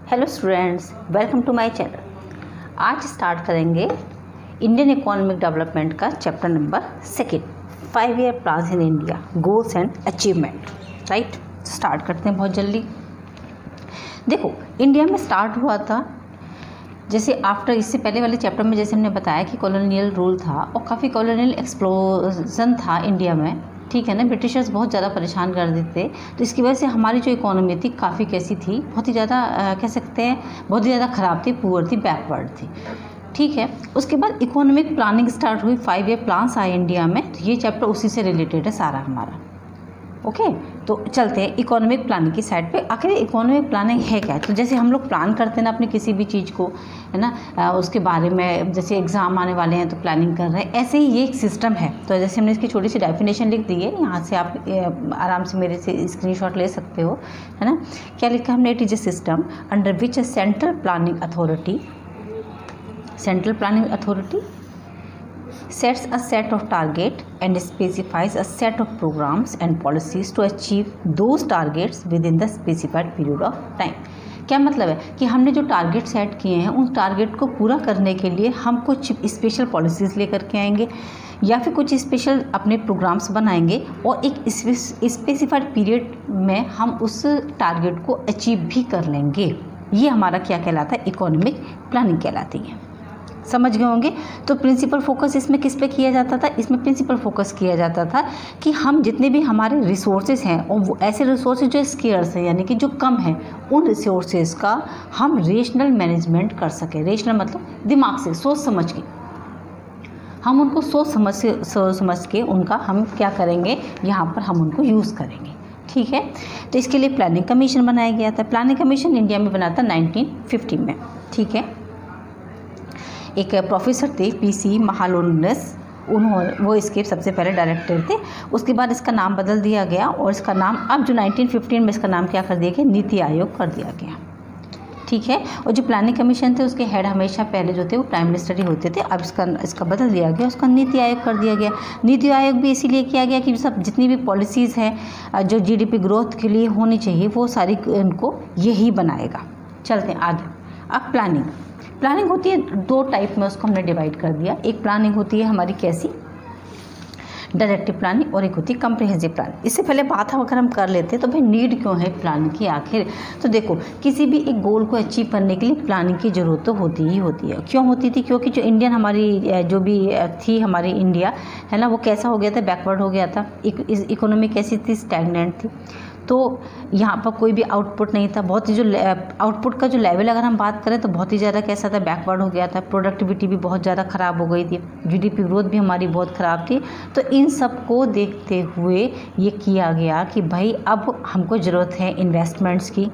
Hello students, welcome to my channel. आज start करेंगे Indian economic development का chapter number 2, 5 year plan in India, goals and achievement. Right, start करते हैं बहुत जल्दी। देखो, इंडिया में स्टार्ट हुआ था जैसे आफ्टर, इससे पहले वाले चैप्टर में जैसे हमने बताया कि कॉलोनियल रूल था और काफ़ी कॉलोनियल एक्सप्लोजन था इंडिया में, ठीक है ना। ब्रिटिशर्स बहुत ज़्यादा परेशान कर देते, तो इसकी वजह से हमारी जो इकोनॉमी थी काफ़ी कैसी थी, बहुत ही ज़्यादा कह सकते हैं बहुत ही ज़्यादा ख़राब थी, पुअर थी, बैकवर्ड थी, ठीक है। उसके बाद इकोनॉमिक प्लानिंग स्टार्ट हुई, 5 ईयर प्लान्स आए इंडिया में, तो ये चैप्टर उसी से रिलेटेड है सारा हमारा। ओके, तो चलते हैं इकोनॉमिक प्लानिंग की साइड पे। आखिर इकोनॉमिक प्लानिंग है क्या? तो जैसे हम लोग प्लान करते हैं ना अपनी किसी भी चीज़ को, है ना, उसके बारे में, जैसे एग्ज़ाम आने वाले हैं तो प्लानिंग कर रहे हैं, ऐसे ही ये एक सिस्टम है। तो जैसे हमने इसकी छोटी सी डेफिनेशन लिख दी है, यहाँ से आप आराम से मेरे से स्क्रीनशॉट ले सकते हो, है ना। क्या लिखा हमने? It is a system under which a central planning authority sets a set of target and specifies a set of programs and policies to achieve those targets within the specified period of time। क्या मतलब है कि हमने जो target set किए हैं उन target को पूरा करने के लिए हम कुछ स्पेशल पॉलिसीज़ लेकर के आएंगे या फिर कुछ स्पेशल अपने प्रोग्राम्स बनाएंगे और एक स्पेसिफाइड पीरियड में हम उस टारगेट को अचीव भी कर लेंगे। ये हमारा क्या कहलाता है? इकोनॉमिक प्लानिंग कहलाती है। समझ गए होंगे। तो प्रिंसिपल फोकस इसमें किस पे किया जाता था? इसमें प्रिंसिपल फोकस किया जाता था कि हम जितने भी हमारे रिसोर्सेज हैं और वो ऐसे रिसोर्सेज जो स्केर्स हैं, यानी कि जो कम हैं, उन रिसोर्सेज का हम रेशनल मैनेजमेंट कर सकें। रेशनल मतलब दिमाग से, सोच समझ के, हम उनको सोच समझ के उनका हम क्या करेंगे, यहाँ पर हम उनको यूज़ करेंगे, ठीक है। तो इसके लिए प्लानिंग कमीशन बनाया गया था। प्लानिंग कमीशन इंडिया में बना था 1950 में, ठीक है। एक प्रोफेसर थे PC महालोनस, वो इसके सबसे पहले डायरेक्टर थे। उसके बाद इसका नाम बदल दिया गया और इसका नाम अब जो 1915 में इसका नाम क्या कर दिया गया? नीति आयोग कर दिया गया, ठीक है। और जो प्लानिंग कमीशन थे उसके हेड हमेशा पहले जो थे वो प्राइम मिनिस्टर ही होते थे, अब इसका बदल दिया गया, उसका नीति आयोग कर दिया गया। नीति आयोग भी इसीलिए किया गया कि सब जितनी भी पॉलिसीज़ हैं जो GDP ग्रोथ के लिए होनी चाहिए वो सारी उनको यही बनाएगा। चलते हैं आगे। अब प्लानिंग होती है 2 टाइप में, उसको हमने डिवाइड कर दिया। एक प्लानिंग होती है हमारी कैसी? डायरेक्टिव प्लानिंग, और एक होती है कम्प्रिहेंसिव प्लानिंग। इससे पहले बात अगर हम कर लेते तो भाई नीड क्यों है प्लानिंग की आखिर? तो देखो, किसी भी एक गोल को अचीव करने के लिए प्लानिंग की ज़रूरत तो होती ही होती है। क्यों होती थी? क्योंकि जो इंडियन हमारी जो भी थी हमारी इंडिया, है ना, वो कैसा हो गया था? बैकवर्ड हो गया था। इकोनॉमी कैसी थी? स्टैग्नेंट थी। तो यहाँ पर कोई भी आउटपुट नहीं था। बहुत ही जो आउटपुट का जो लेवल अगर हम बात करें तो बहुत ही ज़्यादा कैसा था? बैकवर्ड हो गया था। प्रोडक्टिविटी भी बहुत ज़्यादा ख़राब हो गई थी। GDP ग्रोथ भी हमारी बहुत ख़राब थी। तो इन सब को देखते हुए ये किया गया कि भाई अब हमको ज़रूरत है इन्वेस्टमेंट्स की,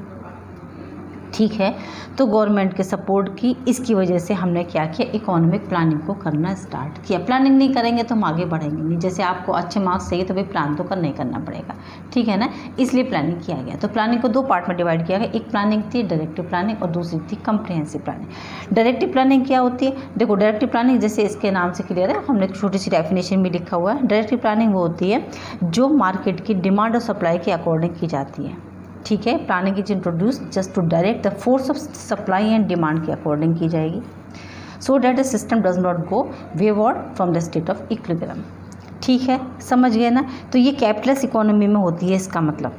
ठीक है। तो गवर्नमेंट के सपोर्ट की, इसकी वजह से हमने क्या किया? इकोनॉमिक प्लानिंग को करना स्टार्ट किया। प्लानिंग नहीं करेंगे तो हम आगे बढ़ेंगे नहीं। जैसे आपको अच्छे मार्क्स चाहिए तो भाई प्लान तो करना ही करना पड़ेगा, ठीक है ना। इसलिए प्लानिंग किया गया। तो प्लानिंग को 2 पार्ट में डिवाइड किया गया। एक प्लानिंग थी डायरेक्टिव प्लानिंग और दूसरी थी कम्प्रिहेंसिव प्लानिंग। डायरेक्टिव प्लानिंग क्या होती है? देखो, डायरेक्टिव प्लानिंग जैसे इसके नाम से क्लियर है, हमने एक छोटी सी डेफिनेशन भी लिखा हुआ है। डायरेक्टिव प्लानिंग वो होती है जो मार्केट की डिमांड और सप्लाई के अकॉर्डिंग की जाती है, ठीक है। Planning is introduce just to direct the force of supply and demand के अकॉर्डिंग की जाएगी, so that the system does not go wayward from the state of equilibrium, ठीक है। समझ गए ना। तो ये कैपिटलिस्ट इकोनॉमी में होती है इसका मतलब,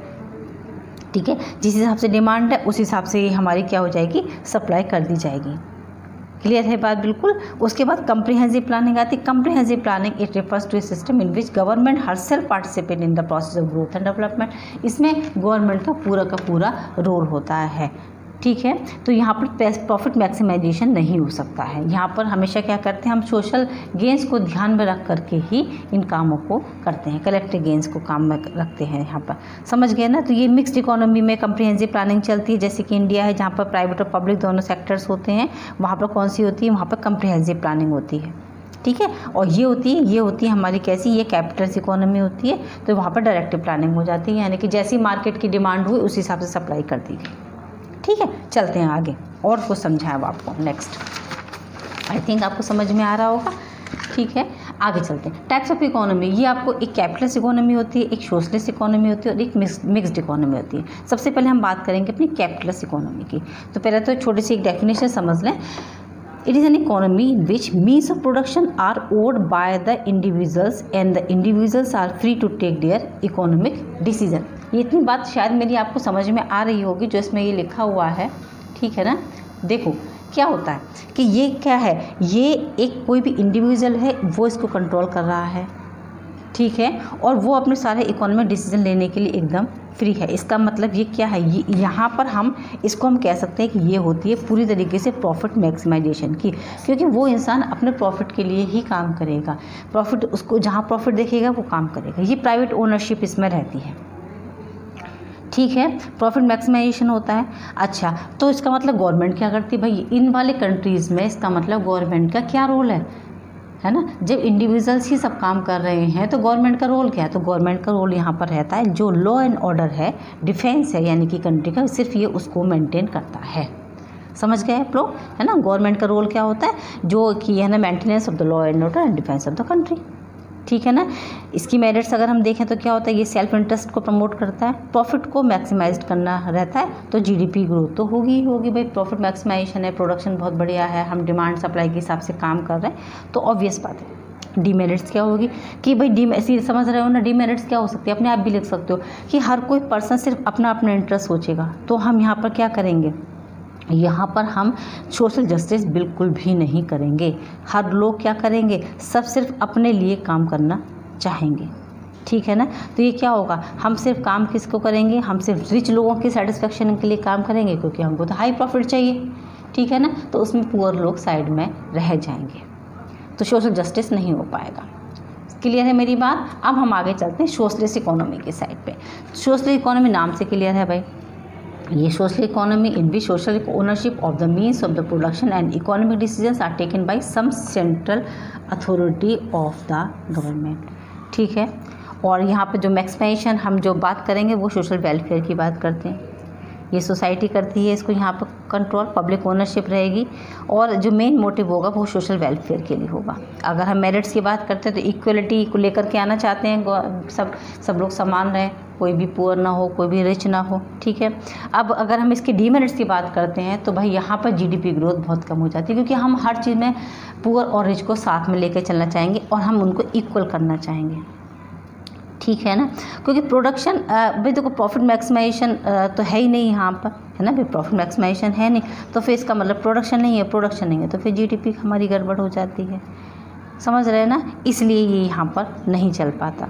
ठीक है। जिस हिसाब से डिमांड है उस हिसाब से हमारी क्या हो जाएगी? सप्लाई कर दी जाएगी। क्लियर है बात? बिल्कुल। उसके बाद कम्प्रिहेंसिव प्लानिंग आती है। Comprehensive planning it refers to a system in which government herself participate in the process of growth and development. इसमें गवर्नमेंट का पूरा रोल होता है, ठीक है। तो यहाँ पर प्रॉफिट मैक्सिमाइजेशन नहीं हो सकता है। यहाँ पर हमेशा क्या करते हैं? हम सोशल गेंस को ध्यान में रख करके ही इन कामों को करते हैं। कलेक्टिव गेंस को काम में रखते हैं यहाँ पर। समझ गए ना। तो ये मिक्स्ड इकोनॉमी में कम्प्रिहेंसिव प्लानिंग चलती है। जैसे कि इंडिया है जहाँ पर प्राइवेट और पब्लिक दोनों सेक्टर्स होते हैं, वहाँ पर कौन सी होती है? वहाँ पर कम्प्रिहेंसिव प्लानिंग होती है, ठीक है। और ये होती है हमारी कैसी? ये कैपिटलिस्ट इकोनॉमी होती है। तो वहाँ पर डायरेक्टिव प्लानिंग हो जाती है, यानी कि जैसी मार्केट की डिमांड हुई उस हिसाब से सप्लाई कर दी गई, ठीक है। चलते हैं आगे और कुछ समझाएं अब आपको। नेक्स्ट आई थिंक आपको समझ में आ रहा होगा, ठीक है। आगे चलते हैं। टाइप्स ऑफ इकोनॉमी, ये आपको एक कैपिटलिस्ट इकोनॉमी होती है, एक सोशलिस्ट इकोनॉमी होती है और एक मिक्स्ड इकोनॉमी होती है। सबसे पहले हम बात करेंगे अपनी कैपिटलिस्ट इकोनॉमी की। तो पहले तो छोटी सी एक डेफिनेशन समझ लें। It is an economy in which means of production are owned by the individuals and the individuals are free to take their economic decision. ये इतनी बात शायद मेरी आपको समझ में आ रही होगी जो इसमें ये लिखा हुआ है, ठीक है ना। देखो क्या होता है कि ये क्या है, ये एक कोई भी इंडिविजुअल है वो इसको कंट्रोल कर रहा है, ठीक है, और वो अपने सारे इकोनॉमिक डिसीजन लेने के लिए एकदम फ्री है। इसका मतलब ये क्या है, ये यहाँ पर हम इसको हम कह सकते हैं कि ये होती है पूरी तरीके से प्रॉफिट मैक्सिमाइजेशन की, क्योंकि वो इंसान अपने प्रॉफिट के लिए ही काम करेगा, प्रॉफिट उसको जहाँ प्रॉफिट देखेगा वो काम करेगा। ये प्राइवेट ओनरशिप इसमें रहती है, ठीक है, प्रॉफिट मैक्सिमाइजेशन होता है। अच्छा, तो इसका मतलब गवर्नमेंट क्या करती है भाई, इन वाले कंट्रीज़ में इसका मतलब गवर्नमेंट का क्या रोल है ना। जब इंडिविजुअल्स ही सब काम कर रहे हैं तो गवर्नमेंट का रोल क्या है, तो गवर्नमेंट का रोल यहाँ पर रहता है जो लॉ एंड ऑर्डर है, डिफेंस है यानी कि कंट्री का, सिर्फ ये उसको मेंटेन करता है। समझ गए आप लोग, है ना। गवर्नमेंट का रोल क्या होता है, जो कि है ना maintenance of the law and order and defence of the country, ठीक है ना। इसकी मेरिट्स अगर हम देखें तो क्या होता है, ये सेल्फ इंटरेस्ट को प्रमोट करता है, प्रॉफिट को मैक्सिमाइज करना रहता है, तो जीडीपी ग्रोथ तो होगी ही होगी भाई। प्रॉफिट मैक्सिमाइजेशन है, प्रोडक्शन बहुत बढ़िया है, हम डिमांड सप्लाई के हिसाब से काम कर रहे हैं, तो ऑब्वियस बात है। डीमेरिट्स क्या होगी कि भाई ऐसी समझ रहे हो ना, डीमेरिट्स क्या हो सकती है, अपने आप भी लिख सकते हो कि हर कोई पर्सन सिर्फ अपना अपना इंटरेस्ट सोचेगा। तो हम यहाँ पर क्या करेंगे, यहाँ पर हम सोशल जस्टिस बिल्कुल भी नहीं करेंगे। हर लोग क्या करेंगे, सब सिर्फ अपने लिए काम करना चाहेंगे, ठीक है ना। तो ये क्या होगा, हम सिर्फ काम किसको करेंगे, हम सिर्फ रिच लोगों की सेटिस्फेक्शन के लिए काम करेंगे, क्योंकि हमको तो हाई प्रॉफिट चाहिए, ठीक है ना। तो उसमें पुअर लोग साइड में रह जाएंगे, तो सोशल जस्टिस नहीं हो पाएगा। क्लियर है मेरी बात। अब हम आगे चलते हैं सोशलिस्ट इकोनॉमी के साइड पे। सोशलिस्ट इकोनॉमी नाम से क्लियर है भाई, ये social economy in which social ownership of the means of the production and economic decisions are taken by some central authority of the government, ठीक है। और यहाँ पे जो मैक्सिमाइजेशन हम जो बात करेंगे वो सोशल वेलफेयर की बात करते हैं, ये सोसाइटी करती है इसको यहाँ पर कंट्रोल, पब्लिक ओनरशिप रहेगी, और जो मेन मोटिव होगा वो सोशल वेलफेयर के लिए होगा। अगर हम मेरिट्स की बात करते हैं तो इक्वलिटी को लेकर के आना चाहते हैं, सब लोग समान रहें, कोई भी पुअर ना हो, कोई भी रिच ना हो, ठीक है। अब अगर हम इसके डीमेरिट्स की बात करते हैं तो भाई यहाँ पर जीडीपी ग्रोथ बहुत कम हो जाती है, क्योंकि हम हर चीज़ में पुअर और रिच को साथ में लेकर चलना चाहेंगे और हम उनको इक्वल करना चाहेंगे, ठीक है ना। क्योंकि प्रोडक्शन भाई देखो, प्रॉफिट मैक्सिमाइजेशन तो है ही नहीं यहाँ पर, है ना भाई, प्रॉफिट मैक्सिमाइजेशन है नहीं, तो फिर इसका मतलब प्रोडक्शन नहीं है, प्रोडक्शन नहीं है तो फिर जीडीपी हमारी गड़बड़ हो जाती है, समझ रहे हैं ना। इसलिए ये यहाँ पर नहीं चल पाता,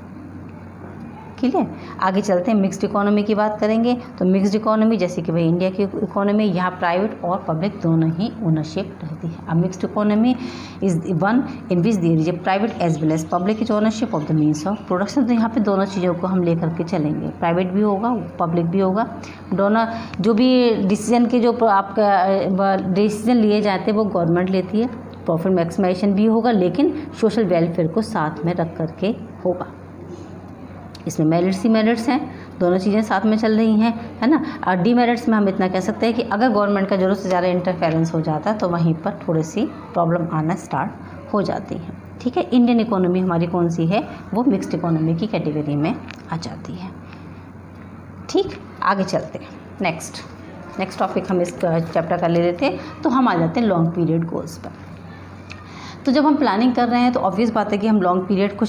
ठीक है। आगे चलते हैं, मिक्स्ड इकोनॉमी की बात करेंगे। तो मिक्स्ड इकोनॉमी जैसे कि भाई इंडिया की इकोनॉमी, यहाँ प्राइवेट और पब्लिक दोनों ही ओनरशिप रहती है। अब mixed economy is one in which there is private as well as public is ownership of the means of production. तो यहाँ पे दोनों चीज़ों को हम लेकर के चलेंगे, प्राइवेट भी होगा, पब्लिक भी होगा, दोनों जो भी डिसीजन के जो आपका डिसीजन लिए जाते हैं वो गवर्नमेंट लेती है। प्रॉफिट मैक्सिमाइजेशन भी होगा, लेकिन सोशल वेलफेयर को साथ में रख करके होगा। इसमें मेरिट्स ही मेरिट्स हैं, दोनों चीज़ें साथ में चल रही हैं, है ना। और डीमेरिट्स में हम इतना कह सकते हैं कि अगर गवर्नमेंट का ज़रूरत से ज़्यादा इंटरफेरेंस हो जाता है तो वहीं पर थोड़ी सी प्रॉब्लम आना स्टार्ट हो जाती है, ठीक है। इंडियन इकोनॉमी हमारी कौन सी है, वो मिक्स्ड इकोनॉमी की कैटेगरी में आ जाती है, ठीक। आगे चलते हैं, नेक्स्ट टॉपिक हम इस चैप्टर का ले लेते हैं, तो हम आ जाते हैं लॉन्ग पीरियड गोल्स पर। तो जब हम प्लानिंग कर रहे हैं तो ऑब्वियस बात है कि हम लॉन्ग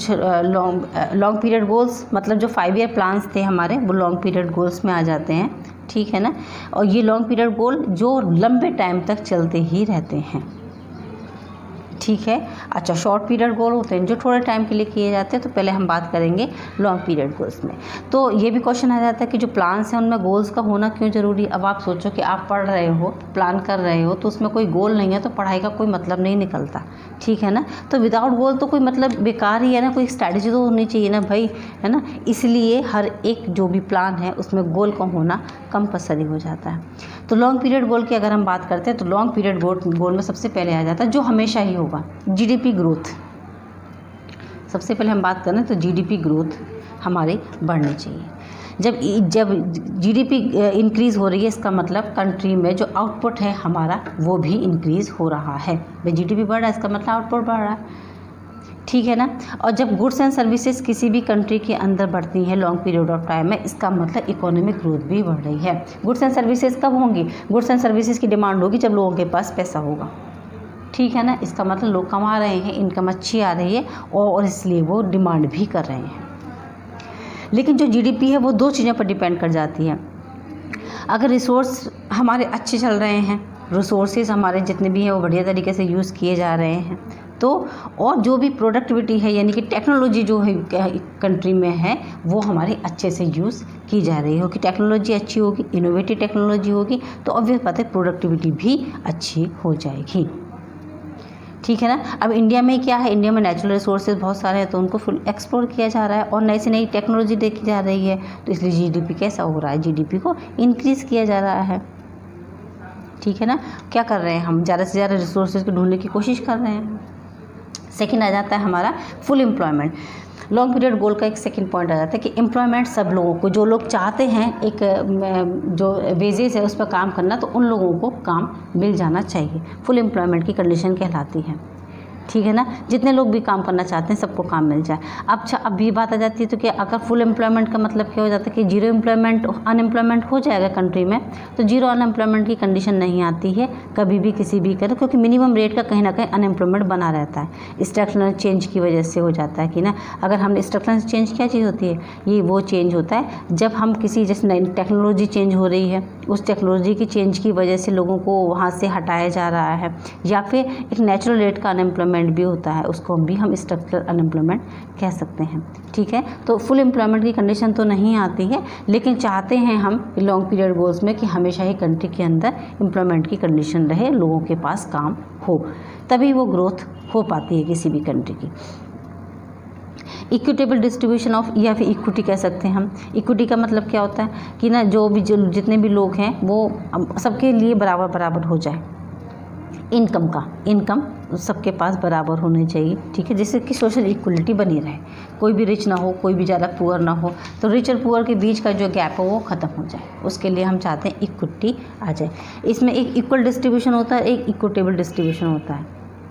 पीरियड गोल्स, मतलब जो 5 ईयर प्लान्स थे हमारे, वो लॉन्ग पीरियड गोल्स में आ जाते हैं, ठीक है ना। और ये लॉन्ग पीरियड गोल जो लंबे टाइम तक चलते ही रहते हैं, ठीक है। अच्छा, शॉर्ट पीरियड गोल होते हैं जो थोड़े टाइम के लिए किए जाते हैं। तो पहले हम बात करेंगे लॉन्ग पीरियड गोल्स में। तो ये भी क्वेश्चन आ जाता है कि जो प्लान्स हैं उनमें गोल्स का होना क्यों ज़रूरी। अब आप सोचो कि आप पढ़ रहे हो, प्लान कर रहे हो, तो उसमें कोई गोल नहीं है तो पढ़ाई का कोई मतलब नहीं निकलता, ठीक है ना। तो विदाउट गोल तो कोई मतलब बेकार ही है ना, कोई स्ट्रैटेजी तो होनी चाहिए ना भाई, है ना। इसलिए हर एक जो भी प्लान है उसमें गोल का होना कंपलसरी हो जाता है। तो लॉन्ग पीरियड गोल की अगर हम बात करते हैं तो लॉन्ग पीरियड गोल में सबसे पहले आ जाता है जो हमेशा ही होगा, जीडीपी ग्रोथ। सबसे पहले हम बात करें तो जीडीपी ग्रोथ हमारी बढ़नी चाहिए। जब जीडीपी इंक्रीज़ हो रही है, इसका मतलब कंट्री में जो आउटपुट है हमारा वो भी इंक्रीज़ हो रहा है। भाई जीडीपी बढ़ रहा है, इसका मतलब आउटपुट बढ़ रहा है। ठीक है ना। और जब गुड्स एंड सर्विसेज किसी भी कंट्री के अंदर बढ़ती हैं लॉन्ग पीरियड ऑफ टाइम में, इसका मतलब इकोनॉमिक ग्रोथ भी बढ़ रही है। गुड्स एंड सर्विसेज कब होंगी? गुड्स एंड सर्विसेज की डिमांड होगी जब लोगों के पास पैसा होगा, ठीक है ना। इसका मतलब लोग कमा रहे हैं, इनकम अच्छी आ रही है और इसलिए वो डिमांड भी कर रहे हैं। लेकिन जो जीडीपी है वो दो चीज़ों पर डिपेंड कर जाती है। अगर रिसोर्स हमारे अच्छे चल रहे हैं, रिसोर्सेज हमारे जितने भी हैं वो बढ़िया तरीके से यूज़ किए जा रहे हैं, तो और जो भी प्रोडक्टिविटी है यानी कि टेक्नोलॉजी जो है कंट्री में है वो हमारे अच्छे से यूज़ की जा रही होगी, टेक्नोलॉजी अच्छी होगी, इनोवेटिव टेक्नोलॉजी होगी, तो ऑब्वियस बात है प्रोडक्टिविटी भी अच्छी हो जाएगी, ठीक है ना। अब इंडिया में क्या है, इंडिया में नेचुरल रिसोर्सेज बहुत सारे हैं तो उनको फुल एक्सप्लोर किया जा रहा है और नई से नई टेक्नोलॉजी देखी जा रही है, तो इसलिए जीडीपी कैसा हो रहा है, जीडीपी को इंक्रीज़ किया जा रहा है, ठीक है ना। क्या कर रहे हैं हम, ज़्यादा से ज़्यादा रिसोर्सेज को ढूंढने की कोशिश कर रहे हैं। सेकंड आ जाता है हमारा full employment. Long period goal का एक सेकंड पॉइंट आ जाता है कि एम्प्लॉयमेंट सब लोगों को, जो लोग चाहते हैं एक जो वेजेस है उस पर काम करना, तो उन लोगों को काम मिल जाना चाहिए, फुल एम्प्लॉयमेंट की कंडीशन कहलाती है, ठीक है ना। जितने लोग भी काम करना चाहते हैं सबको काम मिल जाए। अब ये बात आ जाती है तो कि अगर फुल एम्प्लॉयमेंट का मतलब क्या हो जाता है कि जीरो एम्प्लॉयमेंट अनएम्प्लॉयमेंट हो जाएगा कंट्री में, तो जीरो अनएम्प्लॉयमेंट की कंडीशन नहीं आती है कभी भी किसी भी करे, क्योंकि मिनिमम रेट का कहीं ना कहीं अनएम्प्लॉयमेंट बना रहता है। स्ट्रक्चरल चेंज की वजह से हो जाता है कि ना, अगर हमने स्ट्रक्चरल चेंज क्या चीज़ होती है, ये वो चेंज होता है जब हम किसी जैसे नई टेक्नोलॉजी चेंज हो रही है, उस टेक्नोलॉजी की चेंज की वजह से लोगों को वहाँ से हटाया जा रहा है, या फिर एक नेचुरल रेट का अनएम्प्लॉयमेंट भी होता है, उसको भी हम स्ट्रक्चरल अनएम्प्लॉयमेंट कह सकते हैं, ठीक है। तो फुल एम्प्लॉयमेंट की कंडीशन तो नहीं आती है, लेकिन चाहते हैं हम लॉन्ग पीरियड गोल्स में कि हमेशा ही कंट्री के अंदर एम्प्लॉयमेंट की कंडीशन रहे, लोगों के पास काम हो, तभी वो ग्रोथ हो पाती है किसी भी कंट्री की। इक्विटेबल डिस्ट्रीब्यूशन ऑफ, या फिर इक्विटी कह सकते हैं हम। इक्विटी का मतलब क्या होता है कि ना जो जितने भी लोग हैं वो सबके लिए बराबर बराबर हो जाए, इनकम सबके पास बराबर होनी चाहिए, ठीक है, जिससे कि सोशल इक्वलिटी बनी रहे, कोई भी रिच ना हो, कोई भी ज़्यादा पुअर ना हो, तो रिच और पुअर के बीच का जो गैप है वो ख़त्म हो जाए, उसके लिए हम चाहते हैं इक्विटी आ जाए। इसमें एक इक्वल डिस्ट्रीब्यूशन होता है, एक इक्विटेबल डिस्ट्रीब्यूशन होता है।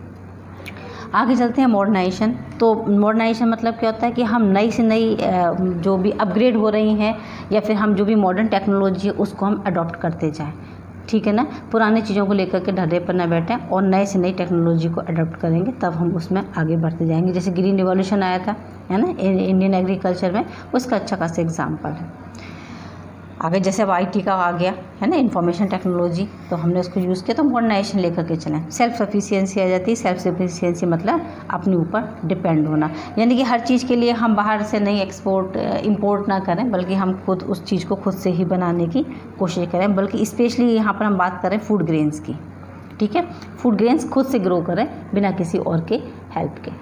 आगे चलते हैं मॉडर्नाइजेशन। तो मॉडर्नाइजेशन मतलब क्या होता है कि हम नई से नई जो भी अपग्रेड हो रही हैं या फिर हम जो भी मॉडर्न टेक्नोलॉजी है उसको हम अडॉप्ट करते जाएं, ठीक है ना। पुरानी चीज़ों को लेकर के ढर्रे पर न बैठें और नए से नई टेक्नोलॉजी को अडॉप्ट करेंगे, तब हम उसमें आगे बढ़ते जाएंगे। जैसे ग्रीन रिवॉल्यूशन आया था, है ना, इंडियन एग्रीकल्चर में, उसका अच्छा खासा एग्जाम्पल है। आगे जैसे अब IT का आ गया है ना, इंफॉर्मेशन टेक्नोलॉजी, तो हमने उसको यूज़ किया तो मॉडर्नाइजेशन लेकर के चलें। सेल्फ सफिशिएंसी आ जाती है। सेल्फ सफिशिएंसी मतलब अपने ऊपर डिपेंड होना, यानी कि हर चीज़ के लिए हम बाहर से नहीं इंपोर्ट ना करें, बल्कि हम खुद उस चीज़ को खुद से ही बनाने की कोशिश करें। बल्कि स्पेशली यहाँ पर हम बात करें फूड ग्रेन्स की, ठीक है, फूड ग्रेन्स खुद से ग्रो करें बिना किसी और के हेल्प के।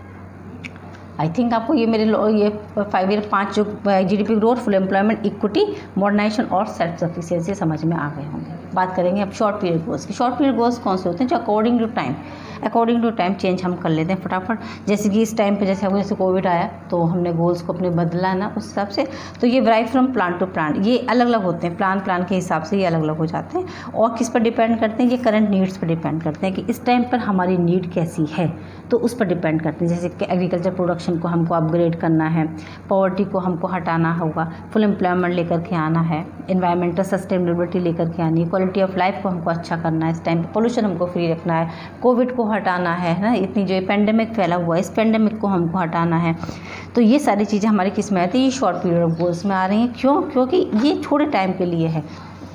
आई थिंक आपको ये मेरे ये 5 ईयर 5 जो GDP growth, full employment, equity, modernisation और सेल्फ सफिशिएंसी समझ में आ गए होंगे। बात करेंगे अब शॉर्ट पीरियड गोल्स की। शॉर्ट पीरियड गोल्स कौन से होते हैं? जो अकॉर्डिंग टू टाइम चेंज हम कर लेते हैं फटाफट। जैसे कि इस टाइम पे जैसे कोविड आया तो हमने गोल्स को अपने बदला ना उस हिसाब से, तो ये vary from plan to plan, ये अलग अलग होते हैं, प्लान के हिसाब से ये अलग अलग हो जाते हैं। और किस पर डिपेंड करते हैं? ये करंट नीड्स पर डिपेंड करते हैं कि इस टाइम पर हमारी नीड कैसी है, तो उस पर डिपेंड करते हैं। जैसे कि एग्रीकल्चर प्रोडक्शन को हमको अपग्रेड करना है, पॉवर्टी को हमको हटाना होगा, फुल एम्प्लॉयमेंट लेकर के आना है, एनवायरमेंटल सस्टेनेबिलिटी लेकर के आनी है, क्वालिटी ऑफ लाइफ को हमको अच्छा करना है, इस टाइम पे पोल्यूशन हमको फ्री रखना है, कोविड को हटाना है ना, इतनी जो पेंडेमिक फैला हुआ है इस पेंडेमिक को हमको हटाना है। तो ये सारी चीज़ें हमारी किस में आती है? ये शॉर्ट पीरियड ऑफ गोल्स में आ रही हैं। क्यों? क्योंकि ये थोड़े टाइम के लिए है,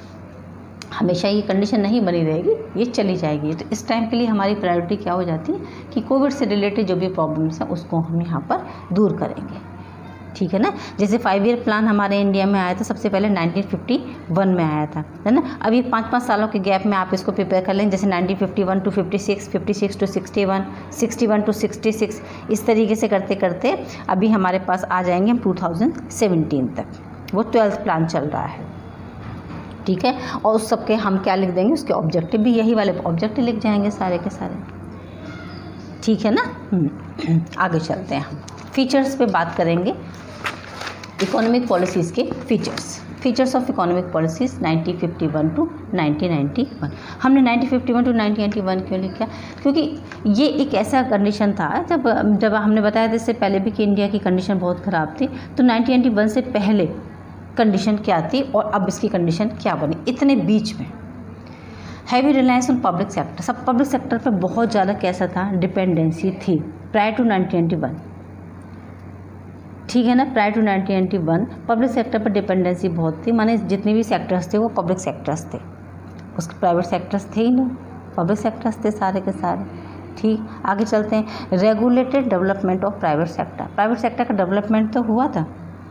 हमेशा ये कंडीशन नहीं बनी रहेगी, ये चली जाएगी। तो इस टाइम के लिए हमारी प्रायोरिटी क्या हो जाती है कि कोविड से रिलेटेड जो भी प्रॉब्लम्स हैं उसको हम यहाँ पर दूर करेंगे, ठीक है ना। जैसे 5 ईयर प्लान हमारे इंडिया में आया था, सबसे पहले 1951 में आया था, है ना। अब ये 5-5 सालों के गैप में आप इसको प्रिपेयर कर लें, जैसे 1951 to 56, 56 to 61, 61 to 66, इस तरीके से करते करते अभी हमारे पास आ जाएंगे हम 2017 तक। वो 12th प्लान चल रहा है, ठीक है। और उस सबके हम क्या लिख देंगे? उसके ऑब्जेक्टिव भी यही वाले ऑब्जेक्टिव लिख जाएंगे सारे के सारे, ठीक है ना। आगे चलते हैं हम फीचर्स पे बात करेंगे, इकोनॉमिक पॉलिसीज़ के features of economic policies 1951 to 1991। हमने 1951 टू 1991 क्यों लिखा? क्योंकि ये एक ऐसा कंडीशन था जब हमने बताया था इससे पहले भी कि इंडिया की कंडीशन बहुत ख़राब थी, तो 1991 से पहले कंडीशन क्या थी और अब इसकी कंडीशन क्या बनी, इतने बीच में। Heavy reliance on public sector, सब पब्लिक सेक्टर पे बहुत ज़्यादा कैसा था, डिपेंडेंसी थी प्रायर टू 1991, ठीक है ना। प्रायर टू 1991 पब्लिक सेक्टर पर डिपेंडेंसी बहुत थी, माने जितने भी सेक्टर्स थे वो पब्लिक सेक्टर्स थे, उसके प्राइवेट सेक्टर्स थे ही नहीं, पब्लिक सेक्टर्स थे सारे के सारे। ठीक, आगे चलते हैं। Regulated development of private sector, private sector का डेवलपमेंट तो हुआ था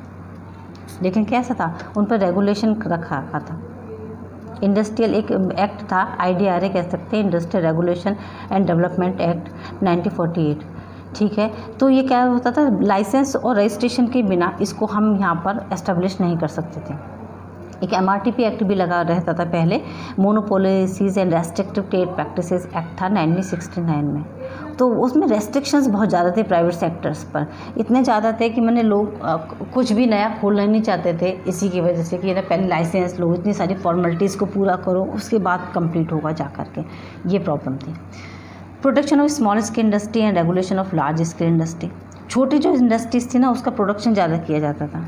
लेकिन कैसा था, उन पर रेगुलेशन रखा था। इंडस्ट्रियल एक एक्ट था, IDRA कह सकते हैं, industrial regulation and development act 1948, ठीक है। तो ये क्या होता था, लाइसेंस और रजिस्ट्रेशन के बिना इसको हम यहाँ पर एस्टेब्लिश नहीं कर सकते थे। एक MRTP एक्ट भी लगा रहता था पहले, monopolies and restrictive trade practices act था 1969 में। तो उसमें रेस्ट्रिक्शंस बहुत ज़्यादा थे प्राइवेट सेक्टर्स पर, इतने ज़्यादा थे कि मैंने लोग कुछ भी नया खोलना नहीं चाहते थे, इसी की वजह से कि पहले लाइसेंस लो, इतनी सारी फॉर्मेलिटीज़ को पूरा करो, उसके बाद कंप्लीट होगा जा करके, ये प्रॉब्लम थी। Protection of small scale industry and regulation of large scale industry, छोटी जो इंडस्ट्रीज थी ना उसका प्रोडक्शन ज़्यादा किया जाता था,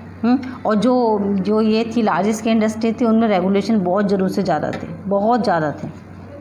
और जो ये थी लार्ज स्केल इंडस्ट्री थी उनमें रेगुलेशन बहुत ज़रूर से ज़्यादा थे, बहुत ज़्यादा थे।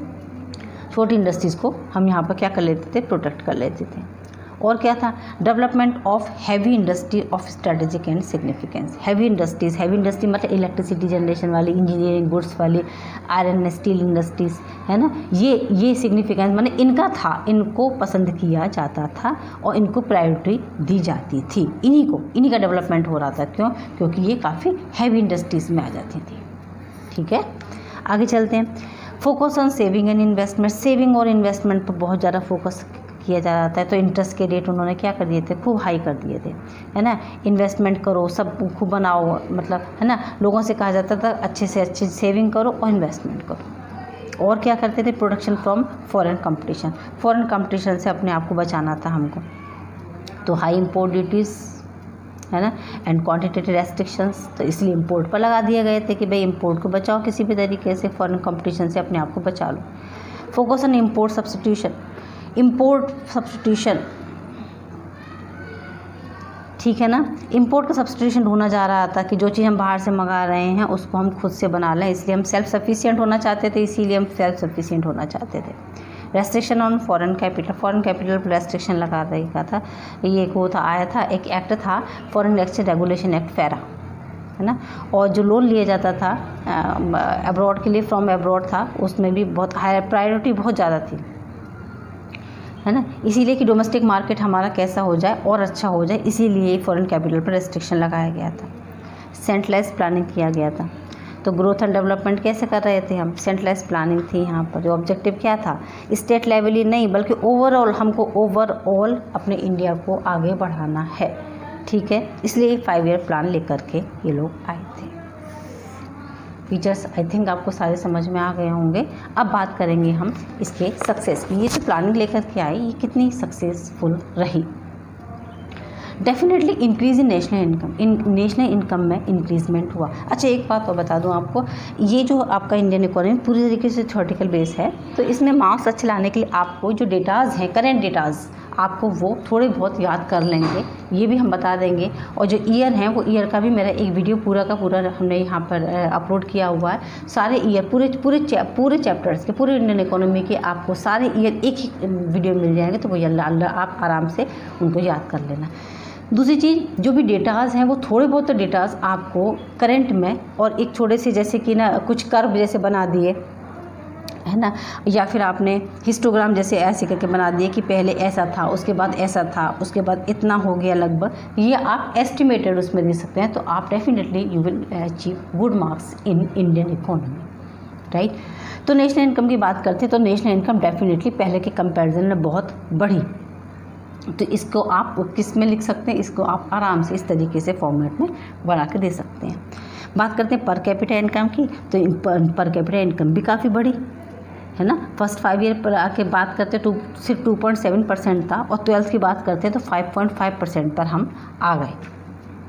छोटी इंडस्ट्रीज़ को हम यहाँ पर क्या कर लेते थे, प्रोटेक्ट कर लेते थे। और क्या था, development of heavy industry of strategic and significance. Heavy industry मतलब इलेक्ट्रिसिटी जनरेशन वाली, इंजीनियरिंग गुड्स वाली, आयरन एंड स्टील इंडस्ट्रीज़, है ना, ये सिग्निफिकेंस माने इनका था, इनको पसंद किया जाता था और इनको प्रायोरिटी दी जाती थी, इन्हीं का डेवलपमेंट हो रहा था। क्यों? क्योंकि ये काफ़ी हैवी इंडस्ट्रीज़ में आ जाती थी, ठीक है। आगे चलते हैं। Focus on saving and investment, saving और इन्वेस्टमेंट पर बहुत ज़्यादा फोकस किया जा रहा था। तो इंटरेस्ट के रेट उन्होंने क्या कर दिए थे, खूब हाई कर दिए थे, है ना। इन्वेस्टमेंट करो, सब खूब बनाओ, मतलब है ना, लोगों से कहा जाता था अच्छे से अच्छी सेविंग करो और इन्वेस्टमेंट करो। और क्या करते थे, प्रोटेक्शन फ्रॉम फॉरेन कंपटीशन से अपने आप को बचाना था हमको। तो हाई इम्पोर्ट ड्यूटीज़, है ना, एंड क्वांटिटेटिव रेस्ट्रिक्शंस, तो इसलिए इंपोर्ट पर लगा दिए गए थे कि भाई इंपोर्ट को बचाओ किसी भी तरीके से, फॉरेन कंपटीशन से अपने आप को बचा लो। फोकस ऑन इंपोर्ट सब्स्टिट्यूशन, ठीक है ना। इंपोर्ट का सब्स्टिट्यूशन ढूंढा जा रहा था कि जो चीज़ हम बाहर से मंगा रहे हैं उसको हम खुद से बना लें, इसलिए हम सेल्फ सफिशिएंट होना चाहते थे, थे। रेस्ट्रिक्शन ऑन फॉरेन कैपिटल पर रेस्ट्रिक्शन लगा रखा था। ये एक वो था, आया था एक एक्ट था, फॉरेन एक्सचेंज रेगुलेशन एक्ट फेरा, है ना। और जो लोन लिया जाता था अब्रॉड के लिए, फ्रॉम अब्रॉड था, उसमें भी बहुत हाई प्रायोरिटी बहुत ज़्यादा थी, है ना। इसीलिए कि डोमेस्टिक मार्केट हमारा कैसा हो जाए और अच्छा हो जाए, इसीलिए फॉरेन कैपिटल पर रेस्ट्रिक्शन लगाया गया था। सेंट्रलाइज प्लानिंग किया गया था। तो ग्रोथ एंड डेवलपमेंट कैसे कर रहे थे हम, सेंट्रलाइज प्लानिंग थी यहाँ पर। जो ऑब्जेक्टिव क्या था, स्टेट लेवल ही नहीं बल्कि ओवरऑल अपने इंडिया को आगे बढ़ाना है, ठीक है। इसलिए 5 ईयर प्लान लेकर के ये लोग आए थे। फीचर्स आई थिंक आपको सारे समझ में आ गए होंगे। अब बात करेंगे हम इसके सक्सेस की। ये जो प्लानिंग लेकर के आई ये कितनी सक्सेसफुल रही। Definitely increase in national income में इंक्रीजमेंट हुआ। अच्छा, एक बात और बता दूं आपको, ये जो आपका इंडियन इकोनॉमी पूरी तरीके से थ्योरेटिकल बेस है, तो इसमें मार्क्स अच्छे लाने के लिए आपको जो डेटाज हैं, करेंट डेटाज, आपको वो थोड़े बहुत याद कर लेंगे, ये भी हम बता देंगे। और जो ईयर हैं वो ईयर का भी मेरा एक वीडियो पूरा का पूरा हमने यहाँ पर अपलोड किया हुआ है। सारे ईयर पूरे चैप्टर्स के, पूरे इंडियन इकोनॉमी के आपको सारे ईयर एक ही वीडियो मिल जाएंगे, तो वो आप आराम से उनको याद कर लेना। दूसरी चीज़, जो भी डेटाज हैं वो थोड़े बहुत तो डेटाज आपको करंट में, और एक छोटे से जैसे कि ना कुछ कर्व जैसे बना दिए, है ना, या फिर आपने हिस्टोग्राम जैसे ऐसे करके बना दिए कि पहले ऐसा था, उसके बाद ऐसा था, उसके बाद इतना हो गया लगभग, ये आप एस्टिमेटेड उसमें दे सकते हैं। तो आप definitely you will achieve good marks in Indian economy, right. तो नेशनल इनकम की बात करते हैं, तो नेशनल इनकम डेफिनेटली पहले के कंपैरिजन में बहुत बढ़ी। तो इसको आप किस में लिख सकते हैं, इसको आप आराम से इस तरीके से फॉर्मेट में बना के दे सकते हैं। बात करते हैं पर कैपिटा इनकम की, तो पर कैपिटा इनकम भी काफ़ी बढ़ी, है ना। फर्स्ट 5 ईयर पर आके बात करते तो सिर्फ 2.7% था, और 12th की बात करते हैं तो 5.5% पर हम आ गए,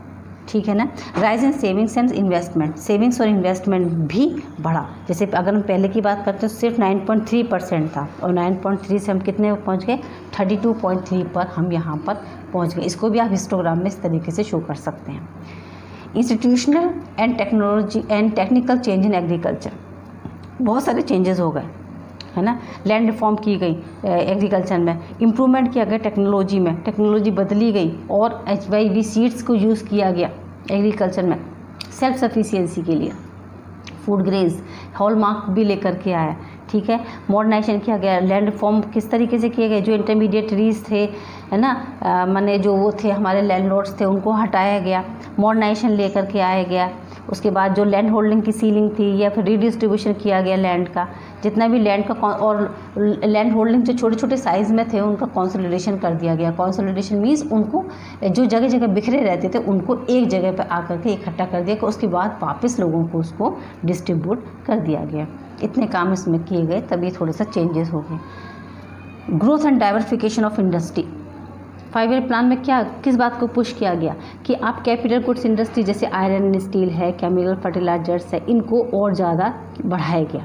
ठीक है ना। Rise in savings and investment, savings और इन्वेस्टमेंट भी बढ़ा। जैसे अगर हम पहले की बात करते हैं सिर्फ 9.3% था और 9.3 से हम कितने पहुंच गए 32.3 पर हम यहाँ पर पहुंच गए। इसको भी आप हिस्टोग्राम में इस तरीके से शो कर सकते हैं। Institutional and technology and technical change in agriculture, बहुत सारे चेंजेस हो गए, है ना। लैंड रिफॉर्म की गई एग्रीकल्चर में, इम्प्रूवमेंट किया गया टेक्नोलॉजी में, टेक्नोलॉजी बदली गई और HYV सीड्स को यूज़ किया गया एग्रीकल्चर में सेल्फ सफिशिएंसी के लिए। फूड ग्रेन्स हॉलमार्क भी लेकर के आया, ठीक है। मॉडर्नाइजेशन किया गया, लैंड रिफॉर्म किस तरीके से किए गए, जो इंटरमीडिएटरीज थे, है ना, माने जो वो थे हमारे लैंडलॉर्ड्स थे उनको हटाया गया, मॉडर्नाइजेशन लेकर के आया गया। उसके बाद जो लैंड होल्डिंग की सीलिंग थी या फिर रीडिस्ट्रीब्यूशन किया गया लैंड का, जितना भी लैंड का और लैंड होल्डिंग जो छोटे छोटे साइज़ में थे उनका कंसोलिडेशन कर दिया गया। कंसोलिडेशन मीन्स उनको जो जगह जगह बिखरे रहते थे उनको एक जगह पर आकर के इकट्ठा कर दिया, उसके बाद वापस लोगों को उसको डिस्ट्रीब्यूट कर दिया गया। इतने काम इसमें किए गए, तभी थोड़ा सा चेंजेस हो गए। Growth and diversification of industry, 5 year plan में क्या किस बात को पुश किया गया कि आप कैपिटल गुड्स इंडस्ट्री जैसे आयरन एंड स्टील है, केमिकल फर्टिलाइजर्स है, इनको और ज़्यादा बढ़ाया गया,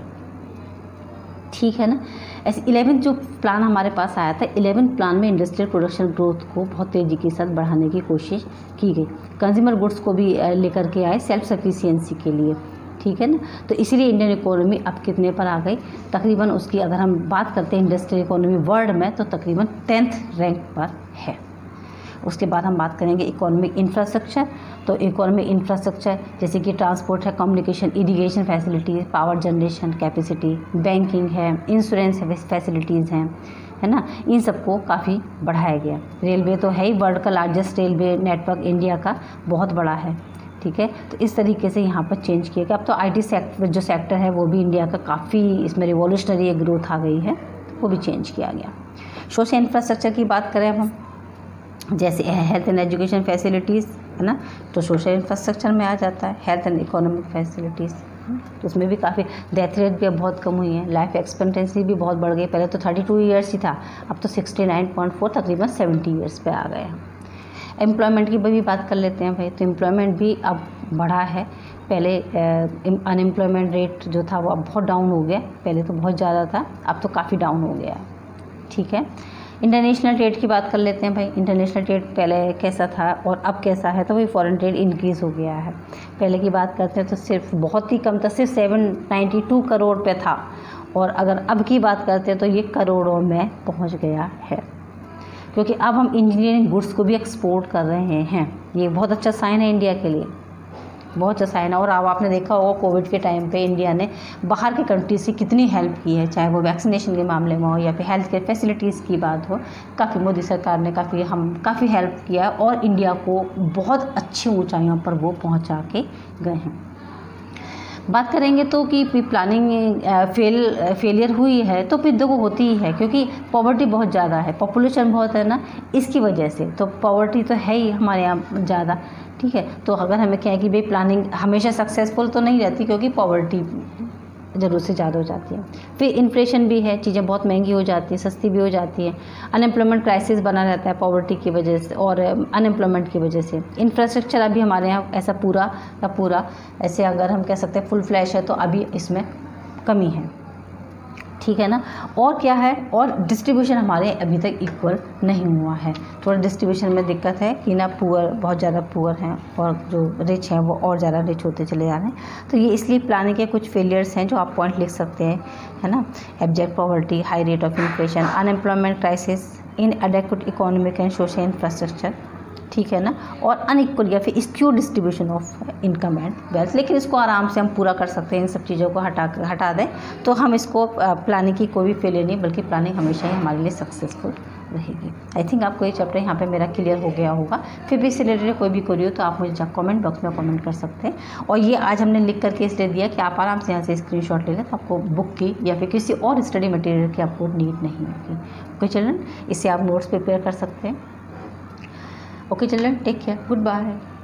ठीक है ना। ऐसे 11 जो प्लान हमारे पास आया था, 11 प्लान में इंडस्ट्रियल प्रोडक्शन ग्रोथ को बहुत तेज़ी के साथ बढ़ाने की कोशिश की गई। कंज्यूमर गुड्स को भी लेकर के आए सेल्फ सफिशिएंसी के लिए, ठीक है ना। तो इसीलिए इंडियन इकोनॉमी अब कितने पर आ गई, तकरीबन उसकी अगर हम बात करते हैं इंडस्ट्रियल इकोनॉमी वर्ल्ड में तो तकरीबन 10th रैंक पर है। उसके बाद हम बात करेंगे इकोनॉमिक इंफ्रास्ट्रक्चर। तो इकोनॉमिक इंफ्रास्ट्रक्चर जैसे कि ट्रांसपोर्ट है, communication, irrigation facilities, power generation capacity, banking है, इंश्योरेंस फैसिलिटीज़ हैं, है ना, इन सबको काफ़ी बढ़ाया गया। रेलवे तो है ही, वर्ल्ड का लार्जेस्ट रेलवे नेटवर्क इंडिया का बहुत बड़ा है, ठीक है। तो इस तरीके से यहाँ पर चेंज किया गया। अब तो IT सेक्टर जो सेक्टर है वो भी इंडिया का काफ़ी इसमें रिवॉल्यूशनरी ग्रोथ आ गई है, वो भी चेंज किया गया। सोशल इंफ्रास्ट्रक्चर की बात करें अब हम, जैसे हेल्थ एंड एजुकेशन फैसिलिटीज़, है ना, तो सोशल इंफ्रास्ट्रक्चर में आ जाता है। हेल्थ एंड इकोनॉमिक फैसिलिटीज़, तो उसमें भी काफ़ी डेथ रेट भी अब बहुत कम हुई है, लाइफ एक्सपेक्टेंसी भी बहुत बढ़ गई। पहले तो 32 ईयर्स ही था, अब तो 69.4 तकरीबन 70 ईयर्स पे आ गए हैं। एम्प्लॉयमेंट की भी बात कर लेते हैं भाई, तो एम्प्लॉयमेंट भी अब बढ़ा है। पहले अनएम्प्लॉयमेंट रेट जो था वो अब बहुत डाउन हो गया, पहले तो बहुत ज़्यादा था, अब तो काफ़ी डाउन हो गया, ठीक है। इंटरनेशनल ट्रेड की बात कर लेते हैं भाई, इंटरनेशनल ट्रेड पहले कैसा था और अब कैसा है, तो भाई फॉरेन ट्रेड इंक्रीज़ हो गया है। पहले की बात करते हैं तो सिर्फ बहुत ही कम था, सिर्फ 792 करोड़ पे था, और अगर अब की बात करते हैं तो ये करोड़ों में पहुंच गया है, क्योंकि अब हम इंजीनियरिंग गुड्स को भी एक्सपोर्ट कर रहे हैं। ये बहुत अच्छा साइन है इंडिया के लिए, बहुत अच्छा साइन है। और अब आपने देखा होगा कोविड के टाइम पे इंडिया ने बाहर के कंट्री से कितनी हेल्प की है, चाहे वो वैक्सीनेशन के मामले में हो या फिर हेल्थ केयर फैसिलिटीज़ की बात हो। काफ़ी मोदी सरकार ने काफ़ी हेल्प किया और इंडिया को बहुत अच्छी ऊंचाइयों पर वो पहुंचा के गए हैं। बात करेंगे तो कि प्लानिंग फेलियर हुई है, तो फिर देखो होती ही है, क्योंकि पॉवर्टी बहुत ज़्यादा है, पॉपुलेशन बहुत है ना, इसकी वजह से तो पॉवर्टी तो है ही हमारे यहाँ ज़्यादा, ठीक है। तो अगर हमें क्या है कि भाई प्लानिंग हमेशा सक्सेसफुल तो नहीं रहती, क्योंकि पॉवर्टी ज़रूरत से ज़्यादा हो जाती है। फिर इन्फ्लेशन भी है, चीज़ें बहुत महंगी हो जाती हैं, सस्ती भी हो जाती हैं। अनएम्प्लॉयमेंट क्राइसिस बना रहता है पॉवर्टी की वजह से और अनएम्प्लॉयमेंट की वजह से। इंफ्रास्ट्रक्चर अभी हमारे यहाँ ऐसा पूरा का पूरा ऐसे अगर हम कह सकते हैं फुल फ्लैश है, तो अभी इसमें कमी है, ठीक है ना। और क्या है, और डिस्ट्रीब्यूशन हमारे अभी तक इक्वल नहीं हुआ है, थोड़ा डिस्ट्रीब्यूशन में दिक्कत है कि ना पुअर बहुत ज़्यादा पुअर हैं और जो रिच हैं वो और ज़्यादा रिच होते चले जा रहे हैं। तो ये इसलिए प्लानिंग के कुछ फेलियर्स हैं जो आप पॉइंट लिख सकते हैं, है ना। Abject poverty, high rate of inflation, unemployment crisis, inadequate economic and social infrastructure, ठीक है ना, और अनइक्वल या फिर skew distribution of income and wealth. लेकिन इसको आराम से हम पूरा कर सकते हैं, इन सब चीज़ों को हटा दें तो हम इसको प्लानिंग की कोई भी फेलियर नहीं, बल्कि प्लानिंग हमेशा ही हमारे लिए सक्सेसफुल रहेगी। आई थिंक आपको ये चैप्टर यहाँ पे मेरा क्लियर हो गया होगा। फिर भी इससे रिलेटेड कोई भी क्वेरी हो तो आप मुझे कमेंट बॉक्स में कमेंट कर सकते हैं। और ये आज हमने लिख करके इसलिए दिया कि आप आराम से यहाँ से स्क्रीनशॉट ले लें, तो आपको बुक की या फिर किसी और स्टडी मटेरियल की आपको नीड नहीं होगी। ओके चिल्ड्रन, इससे आप नोट्स प्रिपेयर कर सकते हैं। Okay children, take care. Goodbye.